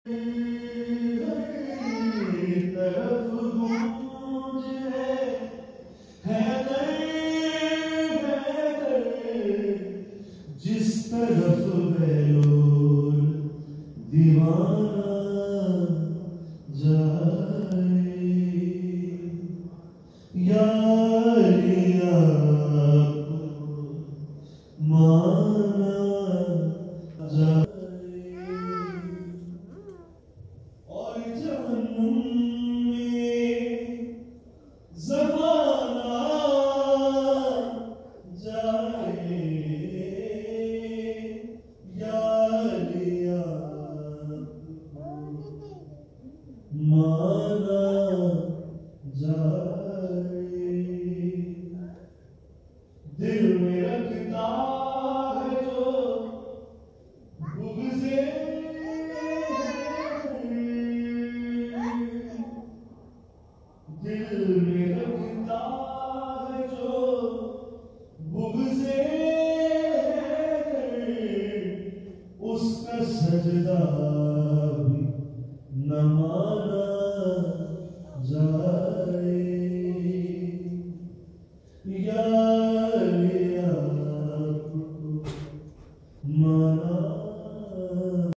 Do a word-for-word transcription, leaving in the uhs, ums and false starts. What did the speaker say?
तरफ गूंजे हैदर हैदर, जिस तरफ बेलोर दीवाना जाए, यारी आपको माना जाए। और जहन्नुम में ज़माना जाए, यारी आपको माना जाए। दिल में रखता है जो बुग़्ज़े, दिल में रखता है जो बुग़्ज़े, उसका सजदा